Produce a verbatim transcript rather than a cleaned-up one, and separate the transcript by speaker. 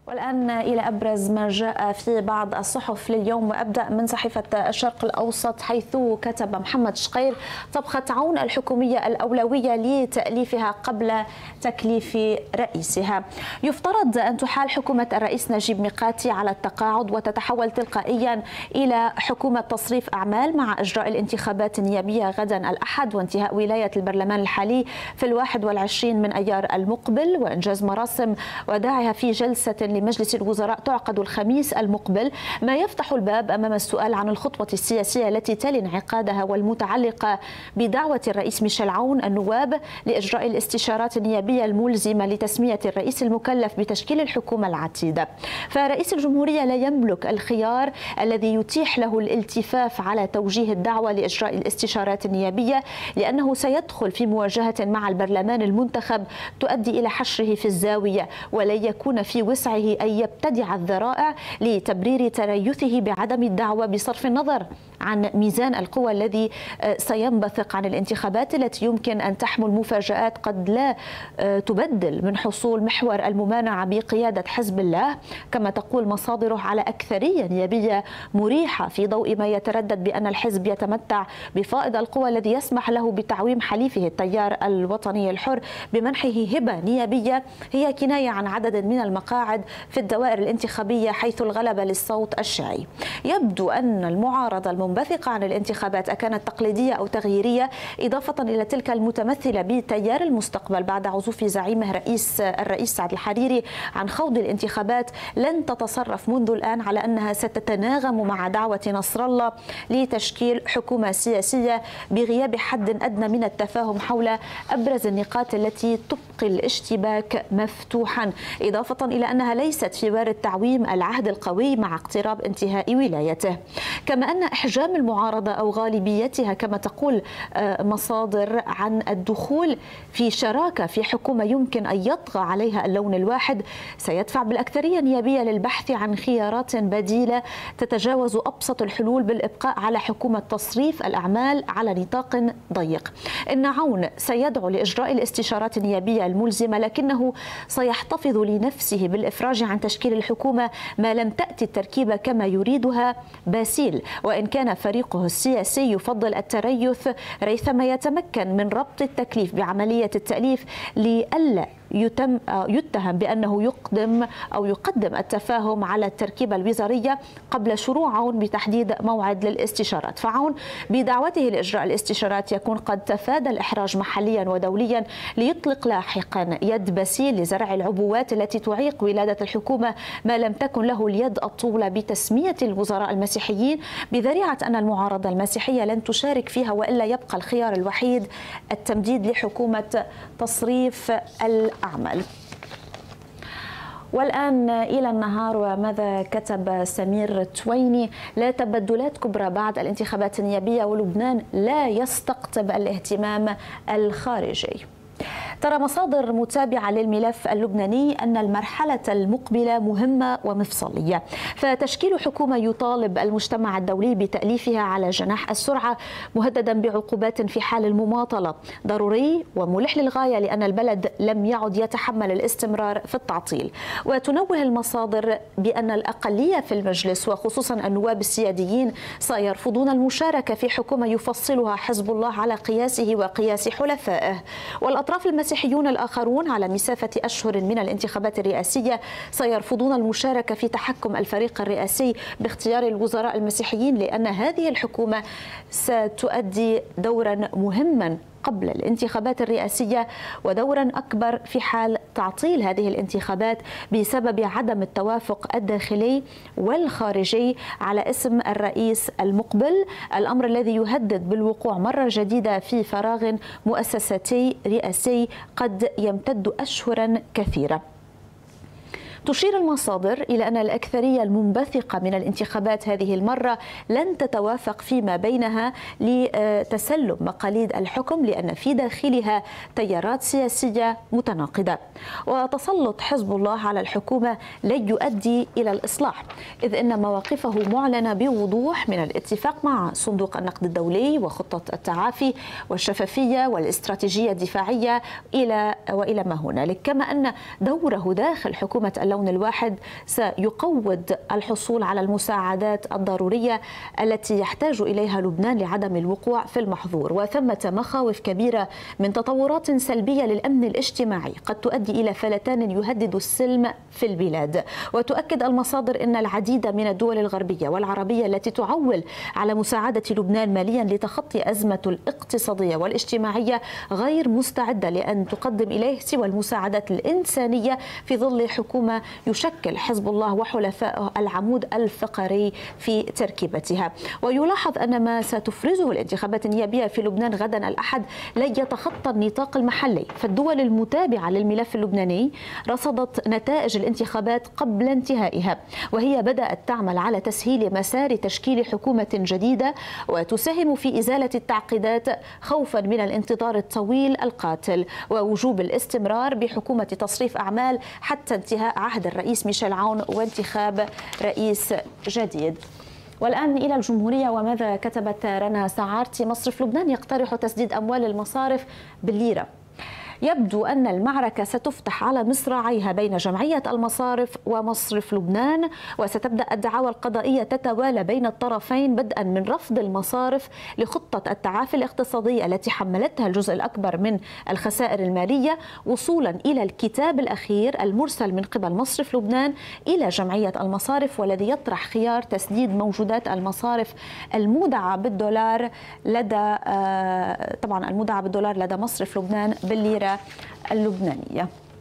Speaker 1: والآن إلى أبرز ما جاء في بعض الصحف لليوم، وأبدأ من صحيفة الشرق الأوسط حيث كتب محمد شقير: طبخة عون الحكومية الأولوية لتأليفها قبل تكليف رئيسها. يفترض أن تحال حكومة الرئيس نجيب ميقاتي على التقاعد وتتحول تلقائيا إلى حكومة تصريف أعمال مع إجراء الانتخابات النيابية غدا الأحد وانتهاء ولاية البرلمان الحالي في الواحد والعشرين من أيار المقبل، وإنجاز مراسم وداعها في جلسة لمجلس الوزراء تعقد الخميس المقبل، ما يفتح الباب أمام السؤال عن الخطوة السياسية التي تلي انعقادها والمتعلقة بدعوة الرئيس ميشيل عون النواب لإجراء الاستشارات النيابية الملزمة لتسمية الرئيس المكلف بتشكيل الحكومة العتيدة. فرئيس الجمهورية لا يملك الخيار الذي يتيح له الالتفاف على توجيه الدعوة لإجراء الاستشارات النيابية، لأنه سيدخل في مواجهة مع البرلمان المنتخب تؤدي إلى حشره في الزاوية، ولن يكون في وسعه أن يبتدع الذرائع لتبرير تريثه بعدم الدعوة بصرف النظر عن ميزان القوى الذي سينبثق عن الانتخابات التي يمكن أن تحمل مفاجآت قد لا تبدل من حصول محور الممانعة بقيادة حزب الله، كما تقول مصادره على أكثرية نيابية مريحة في ضوء ما يتردد بأن الحزب يتمتع بفائض القوى الذي يسمح له بتعويم حليفه التيار الوطني الحر بمنحه هبة نيابية هي كناية عن عدد من المقاعد في الدوائر الانتخابية حيث الغلبة للصوت الشيعي. يبدو أن المعارضة المنبثقة عن الانتخابات أكانت تقليدية أو تغييرية، إضافة إلى تلك المتمثلة بتيار المستقبل بعد عزوف زعيمه رئيس الرئيس سعد الحريري عن خوض الانتخابات، لن تتصرف منذ الآن على أنها ستتناغم مع دعوة نصر الله لتشكيل حكومة سياسية بغياب حد أدنى من التفاهم حول أبرز النقاط التي تبقي الاشتباك مفتوحا، إضافة إلى أنها ليست في وارد تعويم العهد القوي مع اقتراب انتهاء ولايته. كما أن إحجام المعارضة أو غالبيتها كما تقول مصادر عن الدخول في شراكة في حكومة يمكن أن يطغى عليها اللون الواحد سيدفع بالأكثرية النيابية للبحث عن خيارات بديلة تتجاوز أبسط الحلول بالإبقاء على حكومة تصريف الأعمال على نطاق ضيق. إن عون سيدعو لإجراء الاستشارات النيابية الملزمة، لكنه سيحتفظ لنفسه بالإفراج عن تشكيل الحكومة ما لم تأتي التركيبة كما يريدها باسيل، وإن كان فريقه السياسي يفضل التريث ريثما يتمكن من ربط التكليف بعملية التأليف لئلا يتم يتهم بأنه يقدم أو يقدم التفاهم على التركيبة الوزارية قبل شروع عون بتحديد موعد للاستشارات. فعون بدعوته لإجراء الاستشارات يكون قد تفادى الإحراج محليا ودوليا ليطلق لاحقا يد باسيل لزرع العبوات التي تعيق ولادة الحكومة ما لم تكن له اليد الطولة بتسمية الوزراء المسيحيين، بذريعة أن المعارضة المسيحية لن تشارك فيها، وإلا يبقى الخيار الوحيد التمديد لحكومة تصريف الأعمال. والآن إلى النهار، وماذا كتب سمير تويني: لا تبدلات كبرى بعد الانتخابات النيابية ولبنان لا يستقطب الاهتمام الخارجي. ترى مصادر متابعة للملف اللبناني أن المرحلة المقبلة مهمة ومفصلية، فتشكيل حكومة يطالب المجتمع الدولي بتأليفها على جناح السرعة مهددا بعقوبات في حال المماطلة ضروري وملح للغاية، لأن البلد لم يعد يتحمل الاستمرار في التعطيل. وتنوه المصادر بأن الأقلية في المجلس وخصوصا النواب السياديين سيرفضون المشاركة في حكومة يفصلها حزب الله على قياسه وقياس حلفائه، والأطراف المسيحيون الآخرون على مسافة أشهر من الانتخابات الرئاسية سيرفضون المشاركة في تحكم الفريق الرئاسي باختيار الوزراء المسيحيين، لأن هذه الحكومة ستؤدي دورا مهما قبل الانتخابات الرئاسية ودورا أكبر في حال تعطيل هذه الانتخابات بسبب عدم التوافق الداخلي والخارجي على اسم الرئيس المقبل، الأمر الذي يهدد بالوقوع مرة جديدة في فراغ مؤسساتي رئاسي قد يمتد أشهرا كثيرة. تشير المصادر إلى أن الأكثرية المنبثقة من الانتخابات هذه المرة لن تتوافق فيما بينها لتسلم مقاليد الحكم، لأن في داخلها تيارات سياسية متناقضة، وتسلط حزب الله على الحكومة لن يؤدي إلى الإصلاح، إذ أن مواقفه معلنة بوضوح من الاتفاق مع صندوق النقد الدولي وخطة التعافي والشفافية والاستراتيجية الدفاعية إلى وإلى ما هنالك، كما أن دوره داخل حكومة اللون الواحد سيقوض الحصول على المساعدات الضرورية التي يحتاج إليها لبنان لعدم الوقوع في المحظور. وثمة مخاوف كبيرة من تطورات سلبية للأمن الاجتماعي قد تؤدي إلى فلتان يهدد السلم في البلاد. وتؤكد المصادر أن العديد من الدول الغربية والعربية التي تعول على مساعدة لبنان ماليا لتخطي أزمة الاقتصادية والاجتماعية غير مستعدة لأن تقدم إليه سوى المساعدات الإنسانية في ظل حكومة يشكل حزب الله وحلفائه العمود الفقري في تركيبتها. ويلاحظ أن ما ستفرزه الانتخابات النيابية في لبنان غدا الأحد لن يتخطى النطاق المحلي، فالدول المتابعة للملف اللبناني رصدت نتائج الانتخابات قبل انتهائها، وهي بدأت تعمل على تسهيل مسار تشكيل حكومة جديدة وتساهم في إزالة التعقيدات خوفا من الانتظار الطويل القاتل ووجوب الاستمرار بحكومة تصريف أعمال حتى انتهاء عهد الرئيس ميشيل عون وانتخاب رئيس جديد. والآن إلى الجمهورية، وماذا كتبت رنا سعارتي؟ مصرف لبنان يقترح تسديد أموال المصارف بالليرة. يبدو أن المعركة ستفتح على مصراعيها بين جمعية المصارف ومصرف لبنان، وستبدأ الدعاوى القضائية تتوالى بين الطرفين بدءا من رفض المصارف لخطة التعافي الاقتصادي التي حملتها الجزء الأكبر من الخسائر المالية، وصولا إلى الكتاب الأخير المرسل من قبل مصرف لبنان إلى جمعية المصارف، والذي يطرح خيار تسديد موجودات المصارف المودعة بالدولار لدى طبعا المودعة بالدولار لدى مصرف لبنان بالليرة اللبنانية.